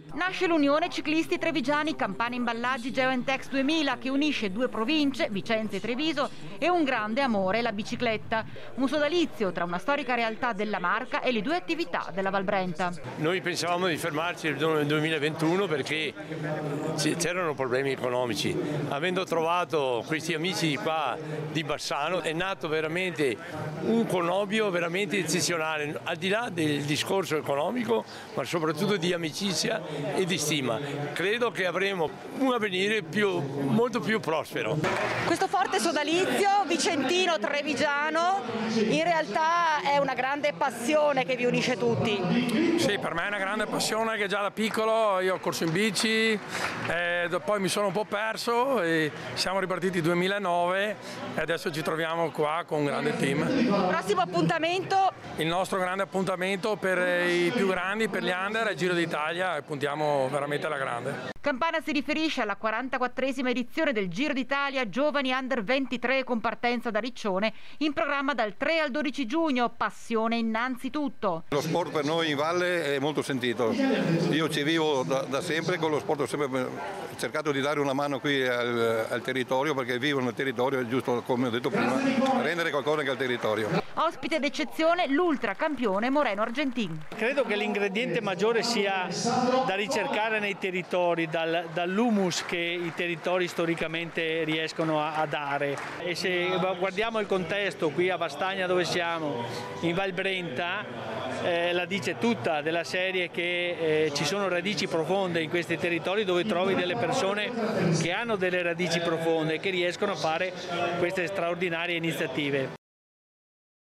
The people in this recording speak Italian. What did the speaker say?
Nasce l'Unione Ciclisti Trevigiani Campana Imballaggi Geoentex 2000 che unisce due province, Vicenza e Treviso, e un grande amore, la bicicletta. Un sodalizio tra una storica realtà della Marca e le due attività della Val Brenta. Noi pensavamo di fermarci nel 2021 perché c'erano problemi economici. Avendo trovato questi amici qua di Bassano è nato veramente un connubio veramente eccezionale, al di là del discorso economico, ma soprattutto di amicizia e di stima. Credo che avremo un avvenire molto più prospero. Questo forte sodalizio vicentino-trevigiano in realtà è una grande passione che vi unisce tutti. Sì, per me è una grande passione che già da piccolo io ho corso in bici, poi mi sono un po' perso e siamo ripartiti nel 2009 e adesso ci troviamo qua con un grande team. Prossimo appuntamento? Il nostro grande appuntamento per i più grandi, per gli under, è il Giro d'Italia e puntiamo veramente alla grande. Campana si riferisce alla 44esima edizione del Giro d'Italia Giovani Under 23 con partenza da Riccione, in programma dal 3 al 12 giugno. Passione innanzitutto. Lo sport per noi in valle è molto sentito. Io ci vivo da sempre, con lo sport ho sempre cercato di dare una mano qui al territorio, perché vivo nel territorio, è giusto, come ho detto prima, rendere qualcosa anche al territorio. Ospite d'eccezione l'ultracampione Moreno Argentin. Credo che l'ingrediente maggiore sia da ricercare nei territori, dall'humus che i territori storicamente riescono a dare. E se guardiamo il contesto qui a Vastagna dove siamo, in Val Brenta, la dice tutta, della serie che ci sono radici profonde in questi territori, dove trovi delle persone che hanno delle radici profonde e che riescono a fare queste straordinarie iniziative.